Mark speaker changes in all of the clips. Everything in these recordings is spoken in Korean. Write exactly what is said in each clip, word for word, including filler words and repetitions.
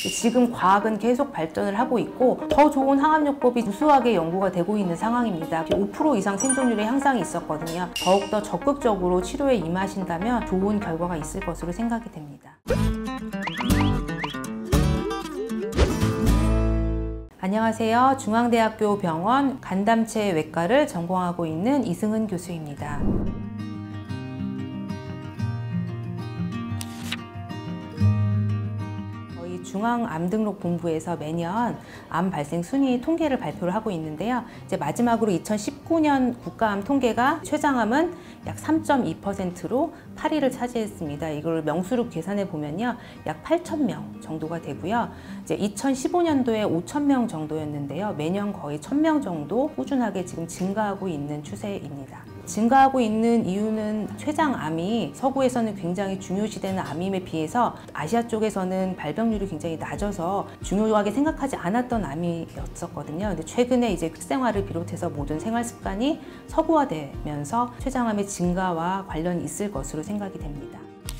Speaker 1: 지금 과학은 계속 발전을 하고 있고 더 좋은 항암요법이 우수하게 연구가 되고 있는 상황입니다. 오 퍼센트 이상 생존율의 향상이 있었거든요. 더욱더 적극적으로 치료에 임하신다면 좋은 결과가 있을 것으로 생각이 됩니다. 안녕하세요. 중앙대학교 병원 간담체 외과를 전공하고 있는 이승은 교수입니다. 중앙암등록본부에서 매년 암 발생 순위 통계를 발표를 하고 있는데요. 이제 마지막으로 이천십구 년 국가암 통계가 췌장암은 약 삼 점 이 퍼센트로 팔 위를 차지했습니다. 이걸 명수로 계산해 보면요, 약 팔천 명 정도가 되고요. 이제 이천십오 년도에 오천 명 정도였는데요. 매년 거의 천 명 정도 꾸준하게 지금 증가하고 있는 추세입니다. 증가하고 있는 이유는 췌장암이 서구에서는 굉장히 중요시되는 암임에 비해서 아시아 쪽에서는 발병률이 굉장히 낮아서 중요하게 생각하지 않았던 암이었었거든요. 근데 최근에 이제 식생활을 비롯해서 모든 생활 습관이 서구화되면서 췌장암의 증가와 관련이 있을 것으로 생각이 됩니다.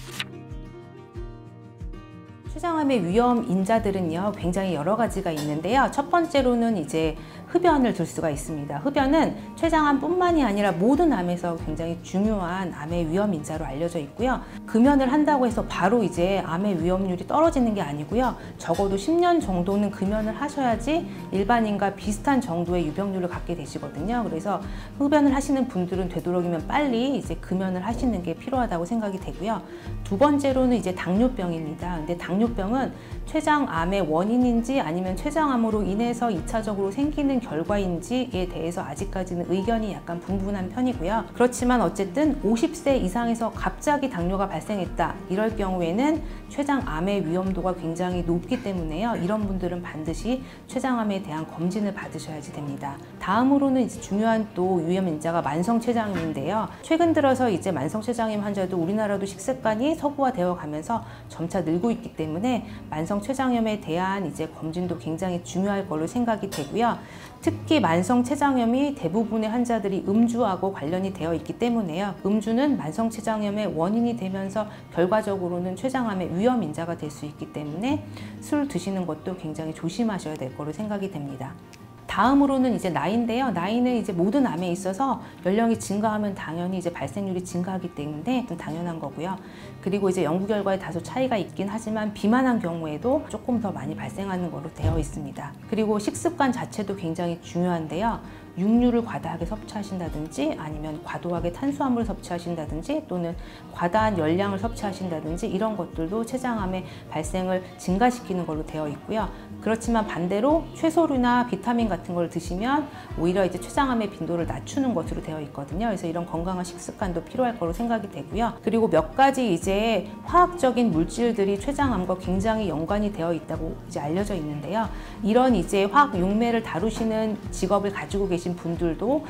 Speaker 1: 췌장암의 위험 인자들은요, 굉장히 여러 가지가 있는데요. 첫 번째로는 이제 흡연을 들 수가 있습니다. 흡연은 췌장암뿐만이 아니라 모든 암에서 굉장히 중요한 암의 위험 인자로 알려져 있고요. 금연을 한다고 해서 바로 이제 암의 위험률이 떨어지는 게 아니고요. 적어도 십 년 정도는 금연을 하셔야지 일반인과 비슷한 정도의 유병률을 갖게 되시거든요. 그래서 흡연을 하시는 분들은 되도록이면 빨리 이제 금연을 하시는 게 필요하다고 생각이 되고요. 두 번째로는 이제 당뇨병입니다. 근데 당뇨병은 췌장암의 원인인지 아니면 췌장암으로 인해서 이 차적으로 생기는 결과인지에 대해서 아직까지는 의견이 약간 분분한 편이고요. 그렇지만 어쨌든 오십 세 이상에서 갑자기 당뇨가 발생했다, 이럴 경우에는 췌장암의 위험도가 굉장히 높기 때문에요. 이런 분들은 반드시 췌장암에 대한 검진을 받으셔야지 됩니다. 다음으로는 이제 중요한 또 위험 인자가 만성췌장암인데요. 최근 들어서 이제 만성췌장암 환자도 우리나라도 식습관이 서구화되어 가면서 점차 늘고 있기 때문에 만성췌장염에 대한 이제 검진도 굉장히 중요할 걸로 생각이 되고요. 특히 만성췌장염이 대부분의 환자들이 음주하고 관련이 되어 있기 때문에요. 음주는 만성췌장염의 원인이 되면서 결과적으로는 췌장암의 위험 인자가 될 수 있기 때문에 술 드시는 것도 굉장히 조심하셔야 될 거로 생각이 됩니다. 다음으로는 이제 나이인데요. 나이는 이제 모든 암에 있어서 연령이 증가하면 당연히 이제 발생률이 증가하기 때문에 좀 당연한 거고요. 그리고 이제 연구 결과에 다소 차이가 있긴 하지만 비만한 경우에도 조금 더 많이 발생하는 걸로 되어 있습니다. 그리고 식습관 자체도 굉장히 중요한데요. 육류를 과다하게 섭취하신다든지 아니면 과도하게 탄수화물을 섭취하신다든지 또는 과다한 열량을 섭취하신다든지 이런 것들도 췌장암의 발생을 증가시키는 걸로 되어 있고요. 그렇지만 반대로 채소류나 비타민 같은 걸 드시면 오히려 이제 췌장암의 빈도를 낮추는 것으로 되어 있거든요. 그래서 이런 건강한 식습관도 필요할 거로 생각이 되고요. 그리고 몇 가지 이제 화학적인 물질들이 췌장암과 굉장히 연관이 되어 있다고 이제 알려져 있는데요. 이런 이제 화학 용매를 다루시는 직업을 가지고 계신 분들도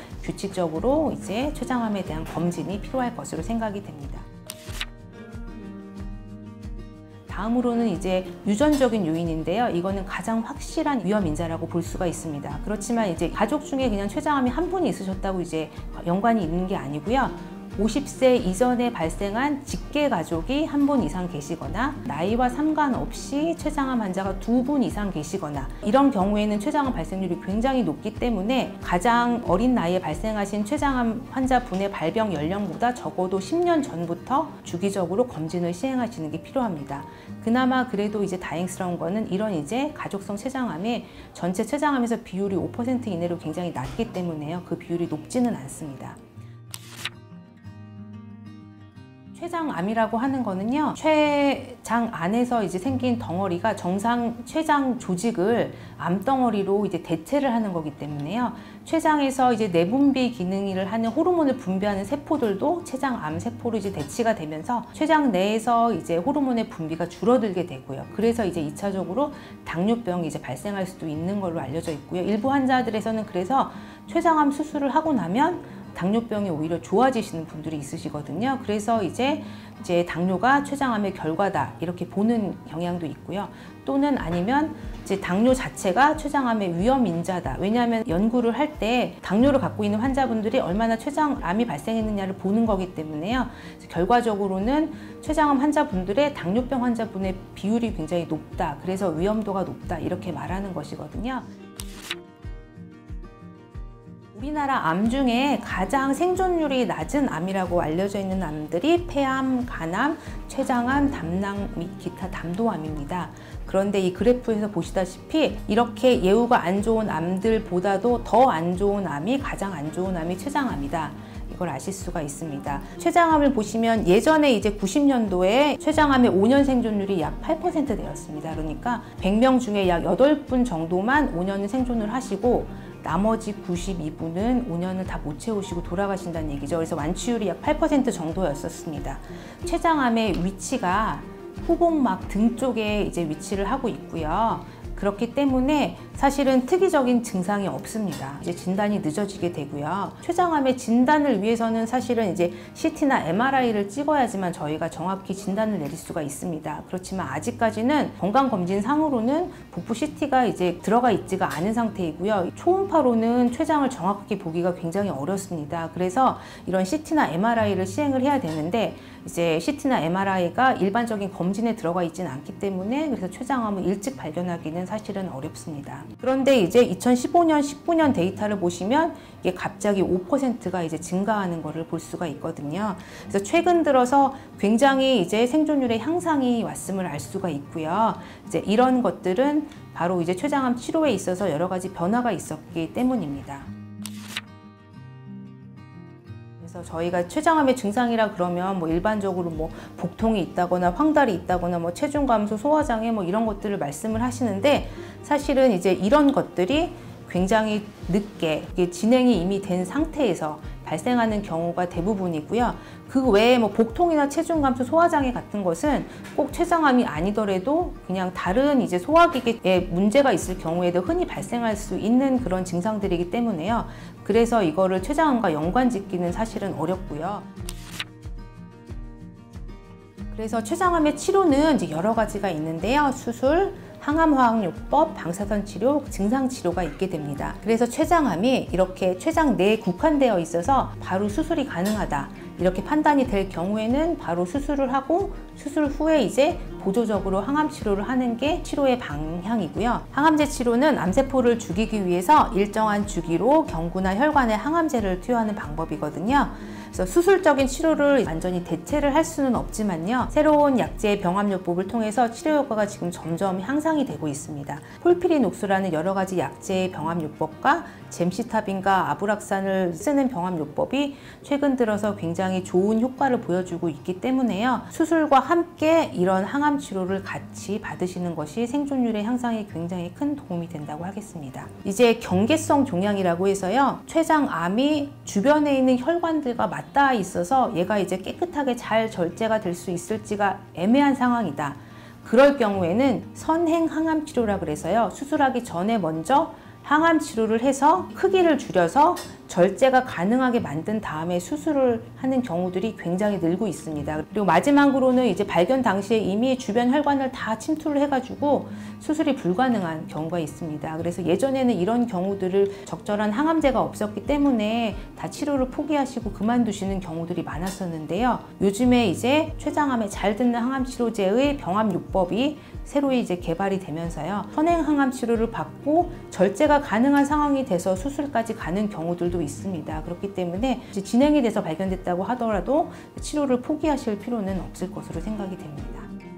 Speaker 1: 규칙적으로 이제 췌장암에 대한 검진이 필요할 것으로 생각이 됩니다. 다음으로는 이제 유전적인 요인인데요. 이거는 가장 확실한 위험 인자라고 볼 수가 있습니다. 그렇지만 이제 가족 중에 그냥 췌장암이 한 분이 있으셨다고 이제 연관이 있는 게 아니고요. 오십 세 이전에 발생한 직계 가족이 한 분 이상 계시거나 나이와 상관없이 췌장암 환자가 두 분 이상 계시거나 이런 경우에는 췌장암 발생률이 굉장히 높기 때문에 가장 어린 나이에 발생하신 췌장암 환자분의 발병 연령보다 적어도 십 년 전부터 주기적으로 검진을 시행하시는 게 필요합니다. 그나마 그래도 이제 다행스러운 거는 이런 이제 가족성 췌장암이 전체 췌장암에서 비율이 오 퍼센트 이내로 굉장히 낮기 때문에요. 그 비율이 높지는 않습니다. 췌장암이라고 하는 거는요, 췌장 안에서 이제 생긴 덩어리가 정상 췌장 조직을 암덩어리로 이제 대체를 하는 거기 때문에요. 췌장에서 이제 내분비 기능을 하는 호르몬을 분비하는 세포들도 췌장암 세포로 이제 대치가 되면서 췌장 내에서 이제 호르몬의 분비가 줄어들게 되고요. 그래서 이제 이 차적으로 당뇨병이 이제 발생할 수도 있는 걸로 알려져 있고요. 일부 환자들에서는 그래서 췌장암 수술을 하고 나면 당뇨병이 오히려 좋아지시는 분들이 있으시거든요. 그래서 이제 이제 당뇨가 췌장암의 결과다 이렇게 보는 경향도 있고요. 또는 아니면 이제 당뇨 자체가 췌장암의 위험 인자다. 왜냐하면 연구를 할 때 당뇨를 갖고 있는 환자분들이 얼마나 췌장암이 발생했느냐를 보는 거기 때문에요. 결과적으로는 췌장암 환자분들의 당뇨병 환자분의 비율이 굉장히 높다. 그래서 위험도가 높다. 이렇게 말하는 것이거든요. 우리나라 암 중에 가장 생존율이 낮은 암이라고 알려져 있는 암들이 폐암, 간암, 췌장암, 담낭 및 기타 담도암입니다. 그런데 이 그래프에서 보시다시피 이렇게 예후가 안 좋은 암들보다도 더 안 좋은 암이 가장 안 좋은 암이 췌장암이다. 이걸 아실 수가 있습니다. 췌장암을 보시면 예전에 이제 구십 년도에 췌장암의 오 년 생존율이 약 팔 퍼센트 되었습니다. 그러니까 백 명 중에 약 여덟 분 정도만 오 년을 생존을 하시고 나머지 구십이 분은 오 년을 다 못 채우시고 돌아가신다는 얘기죠. 그래서 완치율이 약 팔 퍼센트 정도였었습니다. 췌장암의 위치가 후복막 등 쪽에 이제 위치를 하고 있고요. 그렇기 때문에 사실은 특이적인 증상이 없습니다. 이제 진단이 늦어지게 되고요. 췌장암의 진단을 위해서는 사실은 이제 씨티나 엠알아이를 찍어야지만 저희가 정확히 진단을 내릴 수가 있습니다. 그렇지만 아직까지는 건강검진상으로는 복부 씨티가 이제 들어가 있지가 않은 상태이고요. 초음파로는 췌장을 정확하게 보기가 굉장히 어렵습니다. 그래서 이런 씨티나 엠알아이를 시행을 해야 되는데 이제 씨티나 엠알아이가 일반적인 검진에 들어가 있지는 않기 때문에 그래서 췌장암을 일찍 발견하기는 사실은 어렵습니다. 그런데 이제 이천십오 년, 십구 년 데이터를 보시면 이게 갑자기 오 퍼센트가 이제 증가하는 것을 볼 수가 있거든요. 그래서 최근 들어서 굉장히 이제 생존율의 향상이 왔음을 알 수가 있고요. 이제 이런 것들은 바로 이제 췌장암 치료에 있어서 여러 가지 변화가 있었기 때문입니다. 그래서 저희가 췌장암의 증상이라 그러면 뭐 일반적으로 뭐 복통이 있다거나 황달이 있다거나 뭐 체중 감소, 소화장애 뭐 이런 것들을 말씀을 하시는데 사실은 이제 이런 것들이 굉장히 늦게 진행이 이미 된 상태에서 발생하는 경우가 대부분이고요. 그 외에 뭐 복통이나 체중 감소, 소화장애 같은 것은 꼭 췌장암이 아니더라도 그냥 다른 이제 소화기계에 문제가 있을 경우에도 흔히 발생할 수 있는 그런 증상들이기 때문에요. 그래서 이거를 췌장암과 연관짓기는 사실은 어렵고요. 그래서 췌장암의 치료는 이제 여러 가지가 있는데요. 수술, 항암화학요법, 방사선 치료, 증상 치료가 있게 됩니다. 그래서 췌장암이 이렇게 췌장 내에 국한되어 있어서 바로 수술이 가능하다. 이렇게 판단이 될 경우에는 바로 수술을 하고 수술 후에 이제 보조적으로 항암 치료를 하는 게 치료의 방향이고요. 항암제 치료는 암세포를 죽이기 위해서 일정한 주기로 경구나 혈관에 항암제를 투여하는 방법이거든요. 그래서 수술적인 치료를 완전히 대체를 할 수는 없지만요. 새로운 약제 병합요법을 통해서 치료 효과가 지금 점점 향상이 되고 있습니다. 폴피리녹스라는 여러 가지 약제의 병합요법과 젬시타빈과 아브락산을 쓰는 병합요법이 최근 들어서 굉장히 좋은 효과를 보여주고 있기 때문에요. 수술과 함께 이런 항암 치료를 같이 받으시는 것이 생존율의 향상에 굉장히 큰 도움이 된다고 하겠습니다. 이제 경계성 종양이라고 해서요. 췌장암이 주변에 있는 혈관들과 맞닿아 있어서 얘가 이제 깨끗하게 잘 절제가 될 수 있을지가 애매한 상황이다. 그럴 경우에는 선행 항암 치료라 그래서요. 수술하기 전에 먼저 항암 치료를 해서 크기를 줄여서 절제가 가능하게 만든 다음에 수술을 하는 경우들이 굉장히 늘고 있습니다. 그리고 마지막으로는 이제 발견 당시에 이미 주변 혈관을 다 침투를 해가지고 수술이 불가능한 경우가 있습니다. 그래서 예전에는 이런 경우들을 적절한 항암제가 없었기 때문에 다 치료를 포기하시고 그만두시는 경우들이 많았었는데요. 요즘에 이제 췌장암에 잘 듣는 항암 치료제의 병합요법이 새로 이제 개발이 되면서요. 선행 항암 치료를 받고 절제가 가능한 상황이 돼서 수술까지 가는 경우들도 있습니다. 그렇기 때문에 이제 진행이 돼서 발견됐다고 하더라도 치료를 포기하실 필요는 없을 것으로 생각이 됩니다.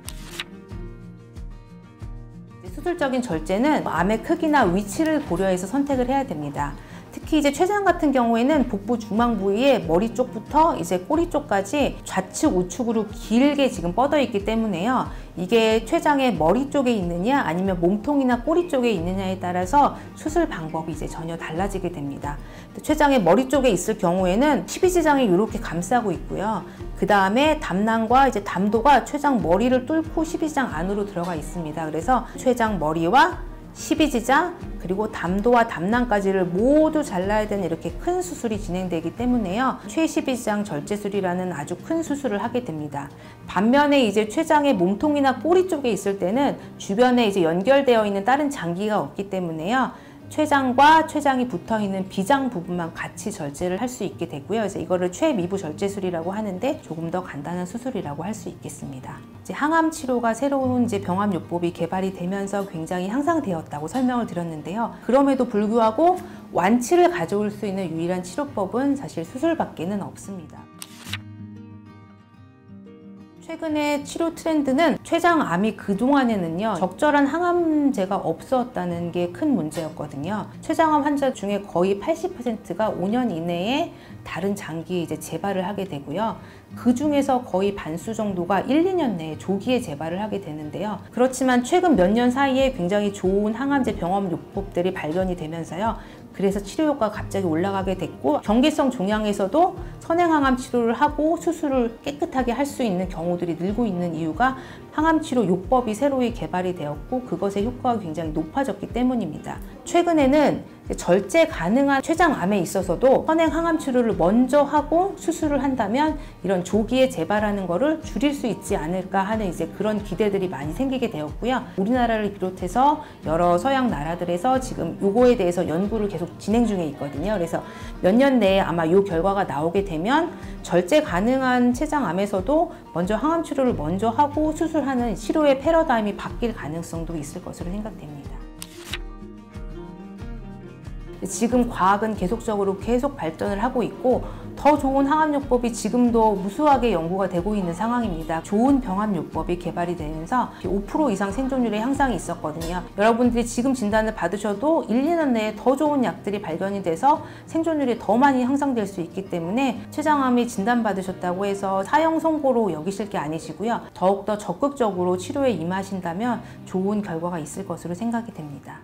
Speaker 1: 수술적인 절제는 암의 크기나 위치를 고려해서 선택을 해야 됩니다. 특히 이제 췌장 같은 경우에는 복부 중앙 부위에 머리 쪽부터 이제 꼬리 쪽까지 좌측 우측으로 길게 지금 뻗어 있기 때문에요. 이게 췌장의 머리 쪽에 있느냐 아니면 몸통이나 꼬리 쪽에 있느냐에 따라서 수술 방법이 이제 전혀 달라지게 됩니다. 췌장의 머리 쪽에 있을 경우에는 십이지장이 이렇게 감싸고 있고요. 그 다음에 담낭과 이제 담도가 췌장 머리를 뚫고 십이지장 안으로 들어가 있습니다. 그래서 췌장 머리와 십이지장 그리고 담도와 담낭까지를 모두 잘라야 되는 이렇게 큰 수술이 진행되기 때문에요. 최십이지장 절제술이라는 아주 큰 수술을 하게 됩니다. 반면에 이제 췌장의 몸통이나 꼬리 쪽에 있을 때는 주변에 이제 연결되어 있는 다른 장기가 없기 때문에요. 췌장과 췌장이 붙어 있는 비장 부분만 같이 절제를 할 수 있게 되고요. 그래서 이거를 최미부 절제술이라고 하는데 조금 더 간단한 수술이라고 할 수 있겠습니다. 이제 항암 치료가 새로운 이제 병합요법이 개발이 되면서 굉장히 향상되었다고 설명을 드렸는데요. 그럼에도 불구하고 완치를 가져올 수 있는 유일한 치료법은 사실 수술밖에는 없습니다. 최근의 치료 트렌드는 췌장암이 그동안에는요 적절한 항암제가 없었다는 게 큰 문제였거든요. 췌장암 환자 중에 거의 팔십 퍼센트가 오 년 이내에 다른 장기 이제 재발을 하게 되고요. 그 중에서 거의 반수 정도가 일, 이 년 내에 조기에 재발을 하게 되는데요. 그렇지만 최근 몇 년 사이에 굉장히 좋은 항암제 병합요법들이 발견이 되면서요. 그래서 치료 효과가 갑자기 올라가게 됐고 경계성 종양에서도 선행항암 치료를 하고 수술을 깨끗하게 할 수 있는 경우들이 늘고 있는 이유가 항암치료 요법이 새로이 개발이 되었고 그것의 효과가 굉장히 높아졌기 때문입니다. 최근에는 절제 가능한 췌장암에 있어서도 선행 항암 치료를 먼저 하고 수술을 한다면 이런 조기에 재발하는 것을 줄일 수 있지 않을까 하는 이제 그런 기대들이 많이 생기게 되었고요. 우리나라를 비롯해서 여러 서양 나라들에서 지금 요거에 대해서 연구를 계속 진행 중에 있거든요. 그래서 몇 년 내에 아마 요 결과가 나오게 되면 절제 가능한 췌장암에서도 먼저 항암 치료를 먼저 하고 수술하는 치료의 패러다임이 바뀔 가능성도 있을 것으로 생각됩니다. 지금 과학은 계속적으로 계속 발전을 하고 있고 더 좋은 항암요법이 지금도 무수하게 연구가 되고 있는 상황입니다. 좋은 병합요법이 개발이 되면서 오 퍼센트 이상 생존율의 향상이 있었거든요. 여러분들이 지금 진단을 받으셔도 일, 이 년 내에 더 좋은 약들이 발견이 돼서 생존율이 더 많이 향상될 수 있기 때문에 췌장암이 진단받으셨다고 해서 사형 선고로 여기실 게 아니시고요. 더욱더 적극적으로 치료에 임하신다면 좋은 결과가 있을 것으로 생각이 됩니다.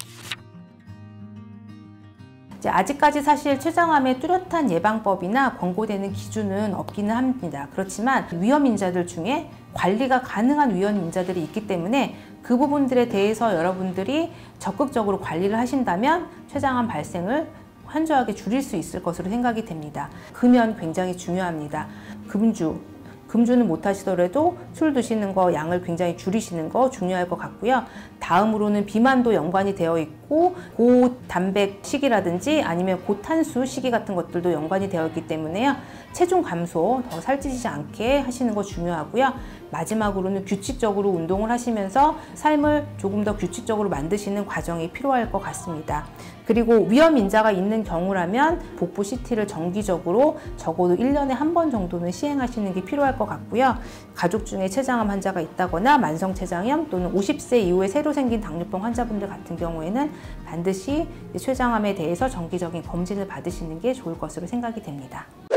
Speaker 1: 이제 아직까지 사실 췌장암의 뚜렷한 예방법이나 권고되는 기준은 없기는 합니다. 그렇지만 위험인자들 중에 관리가 가능한 위험인자들이 있기 때문에 그 부분들에 대해서 여러분들이 적극적으로 관리를 하신다면 췌장암 발생을 현저하게 줄일 수 있을 것으로 생각이 됩니다. 금연 굉장히 중요합니다. 금주. 금주는 못하시더라도 술 드시는 거 양을 굉장히 줄이시는 거 중요할 것 같고요. 다음으로는 비만도 연관이 되어 있고 고단백식이라든지 아니면 고탄수 식이 같은 것들도 연관이 되어 있기 때문에요. 체중 감소, 더 살찌지 않게 하시는 거 중요하고요. 마지막으로는 규칙적으로 운동을 하시면서 삶을 조금 더 규칙적으로 만드시는 과정이 필요할 것 같습니다. 그리고 위험인자가 있는 경우라면 복부 씨티를 정기적으로 적어도 일 년에 한 번 정도는 시행하시는 게 필요할 것 같고요. 가족 중에 췌장암 환자가 있다거나 만성췌장염 또는 오십 세 이후에 새로 생긴 당뇨병 환자분들 같은 경우에는 반드시 췌장암에 대해서 정기적인 검진을 받으시는 게 좋을 것으로 생각이 됩니다.